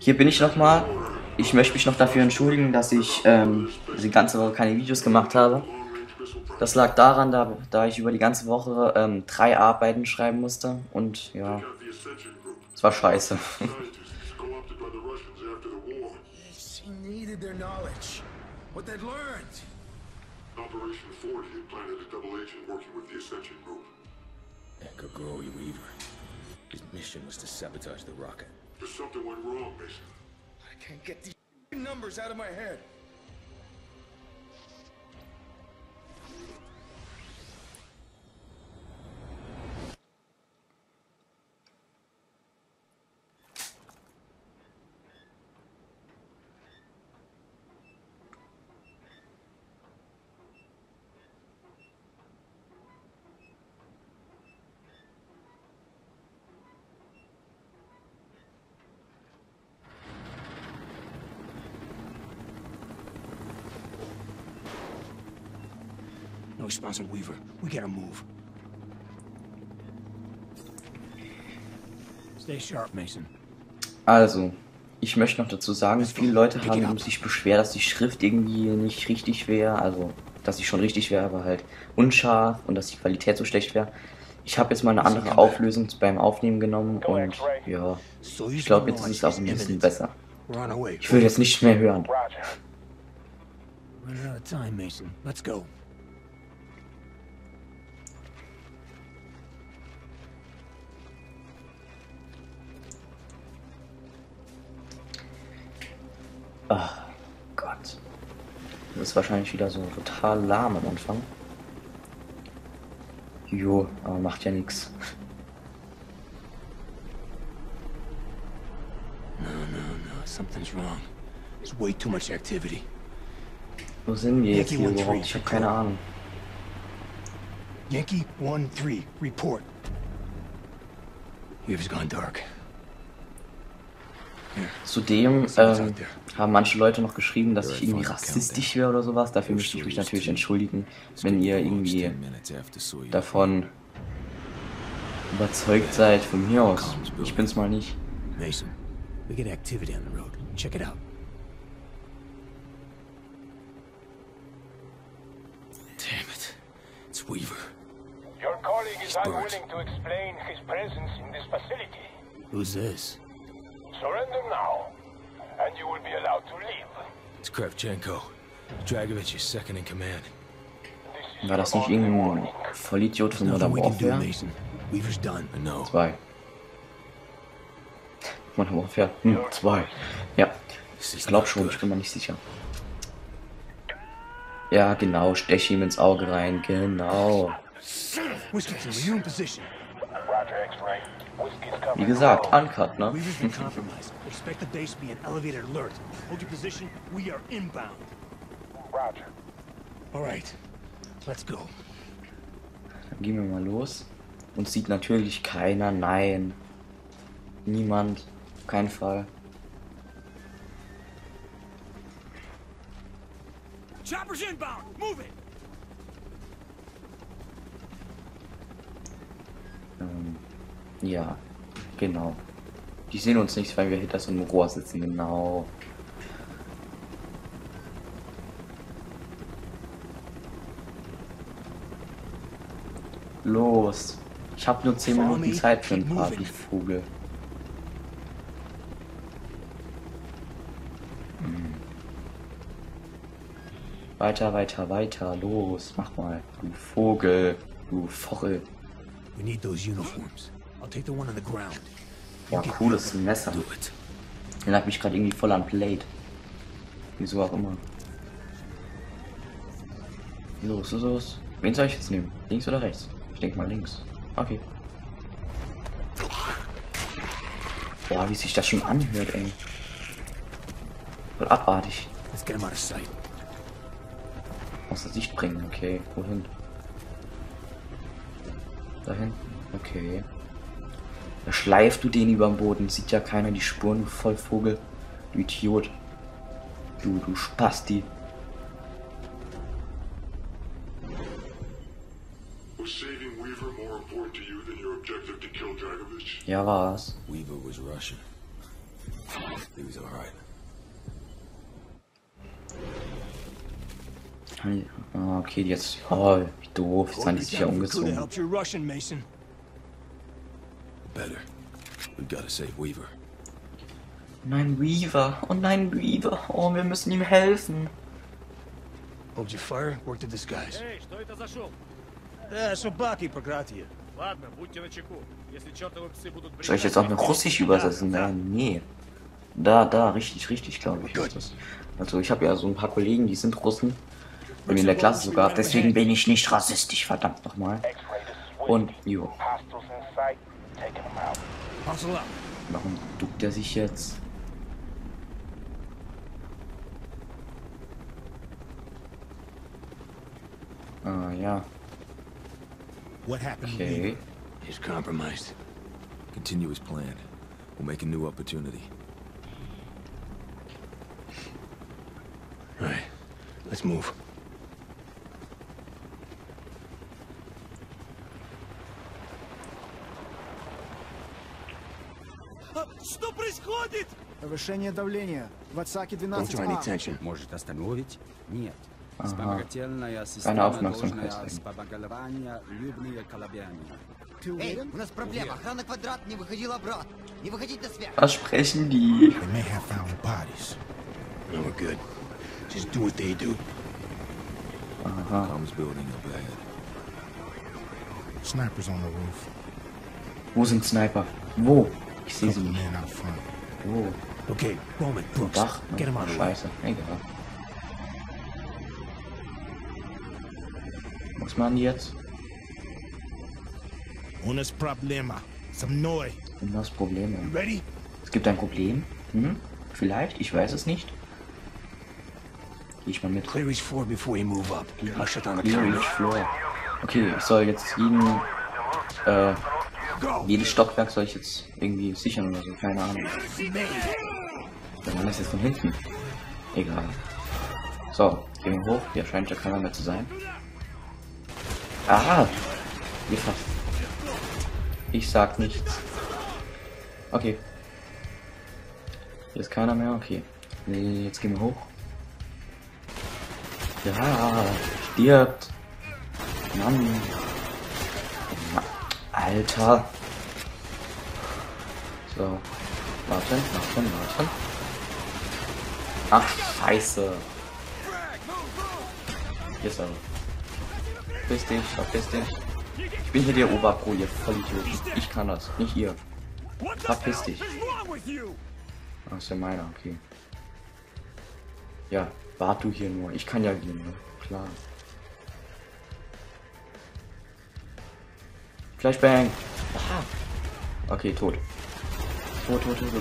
Hier bin ich nochmal. Ich möchte mich noch dafür entschuldigen, dass ich die ganze Woche keine Videos gemacht habe. Das lag daran, da ich über die ganze Woche 3 Arbeiten schreiben musste und ja, es war scheiße. She needed their knowledge. What they'd learned. Operation 40 had planted a double agent working with the Ascension Group. Echo Growy Weaver. His mission was to sabotage the rocket. But something went wrong, Mason. I can't get these numbers out of my head. No response from Weaver. We gotta move. Stay sharp, Mason. Also, ich möchte noch dazu sagen, viele Leute haben sich beschwert, dass die Schrift irgendwie nicht richtig wäre, also dass sie schon richtig wäre, aber halt unscharf und dass die Qualität so schlecht wäre. Ich habe jetzt mal eine andere Auflösung beim Aufnehmen genommen und ja, ich glaube jetzt ist es auch ein bisschen besser. Ich will jetzt nicht mehr hören. Running out of time, Mason. Let's go. Ach Gott. Das ist wahrscheinlich wieder so total lahm am Anfang. Jo, aber macht ja nichts. No, something's wrong. There's way too much activity. Wo sind wir jetzt hier überhaupt? Ich habe keine Ahnung. Yankee 1-3, report. Weaver's gone dark. Zudem haben manche Leute noch geschrieben, dass ich irgendwie rassistisch wäre oder sowas. Dafür möchte ich mich natürlich entschuldigen, wenn ihr irgendwie davon überzeugt seid. Von mir aus. Ich bin's mal nicht. Mason, we get activity on the road. Check it out. Damn it. It's Weaver. Your colleague is unwilling to explain his presence in this facility. Who's this? Surrender now, and you will be allowed to leave. It's Kravchenko. Dragovich is second in command. War das nicht irgendein Vollidiot von Modern Warfare? Weaver's done. I know. 2. Modern Warfare. 2. Ja. Ich glaube schon, ich bin mir nicht sicher. Ja, genau. Stech ihm ins Auge rein. Genau. Wie gesagt, uncut, ne? Dann gehen wir mal los. Uns sieht natürlich keiner. Nein. Niemand. Auf keinen Fall. Chopper's inbound. Move it. Ja, genau. Die sehen uns nicht, weil wir hinter so einem Rohr sitzen, genau. Los. Ich habe nur 10 Minuten Zeit für ein Partyvogel. Weiter, los, mach mal, du Vogel, du Vogel. We need those uniforms. I'll take the one on the ground. Ja, cooles Messer. Den hat mich gerade irgendwie voll an Blade. Wieso auch immer. Los. Wen soll ich jetzt nehmen? Links oder rechts? Ich denke mal links. Okay. Boah, wie sich das schon anhört, ey. Voll abartig. Let's get him out of sight. Aus der Sicht bringen, okay. Wohin? Da hinten, okay. Da schleifst du den über den Boden. Sieht ja keiner die Spuren, du Vollvogel. Du Idiot. Du Spasti. more important to you than your objective to kill Dragovich? Ja, war's. Weaver was Russian. He was alright. Ah, okay, jetzt. Oh, wie doof. Jetzt haben die sich ja Could have umgezogen. helped your Russian, Mason. Better. We've got to save Weaver. Nein, Weaver. Oh nein, Weaver. Oh, wir müssen ihm helfen. Hold your fire, work the disguise. Эй, что это за шум? Собаки, проклятие. Ладно, будьте начеку. Если чертовы псы будут... Soll ich jetzt auch noch Russisch übersetzen? Nee. Da, richtig, glaube ich. Ist das. Also ich habe ja so ein paar Kollegen, die sind Russen. Bei mir in der Klasse sogar. Deswegen bin ich nicht rassistisch, verdammt nochmal. Und, jo. Hostiles in sight. Taking them out. Hustle up. Warum duckt er sich jetzt? Ah, ja. What happened? Okay. He's compromised. Continue as planned. We'll make a new opportunity. All right, let's move. Что происходит? Повышение давления. В Отсаке Don't draw any 12А. attention. Может остановить? Нет. Ага. Вспомогательная Keine система Aufmerksamkeit должна zeigen. вспомогательная любые колебания. Ты Эй, уверен? у нас проблема. Охрана квадрат не выходил обратно. Не выходить на связь. Was sprechen die? They may have found bodies. No, we're good. Just do what they do. Aha. Comms building up ahead. Snipers on the roof. Wo sind Sniper? Wo? Ich sehe sie Couple nicht. men out front. Wo? Okay, Bowman, Brooks, Dach? get him out of the way. Scheiße. Egal. Was machen die jetzt? Unas problema. Some noise. Und das Problem. Ready? Es gibt ein Problem. Hm? Vielleicht, ich weiß es nicht. Geh ich mal mit. Clear each floor before you move up. I'll shut down the Clear camera. each floor. Okay, ich soll jetzt jedes Stockwerk soll ich jetzt irgendwie sichern oder so, keine Ahnung. Dann war das jetzt von hinten. Egal. So, gehen wir hoch. Hier scheint ja keiner mehr zu sein. Aha! Hier fast. Ich sag nichts. Okay. Hier ist keiner mehr, okay. Nee, jetzt gehen wir hoch. Ja, stirbt. Mann. Alter. So. Warten. Ach, scheiße. Hier ist er. Verpiss dich. Ich bin hier der Oberpro, ihr Vollidioten. Ich kann das, nicht ihr. Verpiss dich. Ach, ist ja meiner, okay. Ja, wart du hier nur. Ich kann ja gehen, ne? Klar. Flashbang. Aha. Okay, tot. Tot.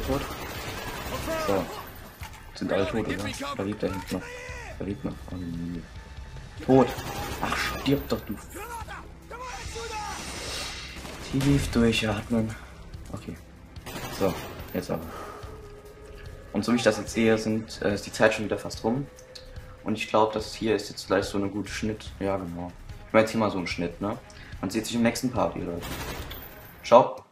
So. Sind alle tot, oder? Da liegt er hinten noch. Oh, nee. Tot. Ach, stirb doch, du. Tief durchatmen. Okay. So, jetzt aber. Und so wie ich das jetzt sehe, ist die Zeit schon wieder fast rum. Und ich glaube, das hier ist jetzt gleich so eine gute Schnitt. Ja, genau. Ich mache jetzt hier mal so einen Schnitt, ne? Man sieht sich im nächsten Part, ihr Leute. Ciao.